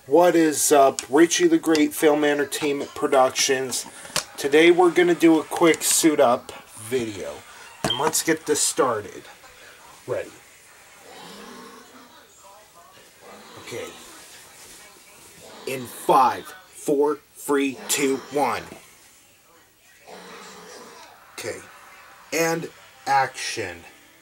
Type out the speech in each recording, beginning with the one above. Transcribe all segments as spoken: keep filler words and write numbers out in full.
What is up? Richie the Great Film Entertainment Productions. Today we're going to do a quick suit up video. And let's get this started. Ready. Okay. In five, four, three, two, one. Okay. And action.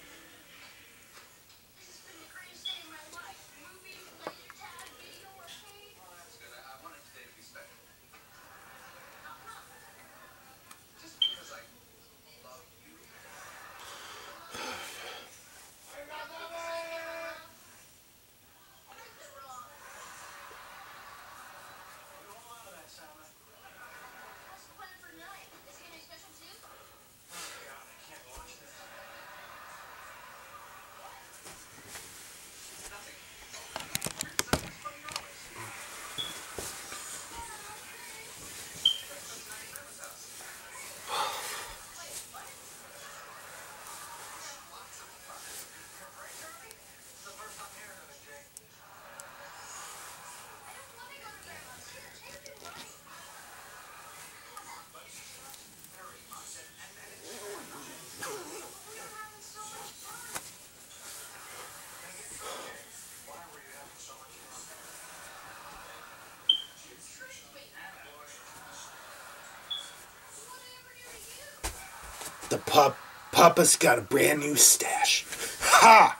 The pup, Papa's got a brand new stash. Ha!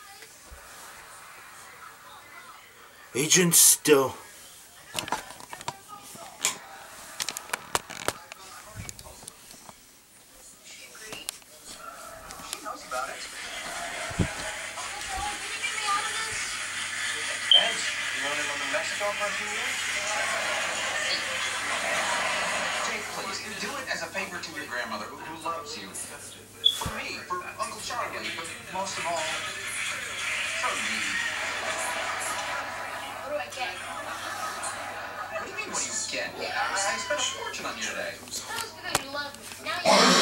Agent still. She knows about it. Thanks. You want to live in Mexico for a few years? Jake, please, do it as a favor to your grandmother, who, who loves you. For me, for Uncle Charlie, but most of all, for me. What do I get? What do you mean, what do you get? I, I spent a fortune on you today. That was because you love me. Now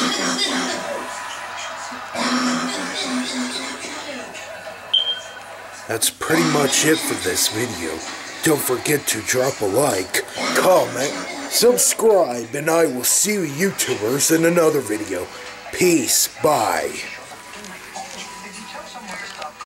you That's pretty much it for this video. Don't forget to drop a like, comment, subscribe, and I will see you YouTubers in another video. Peace. Bye.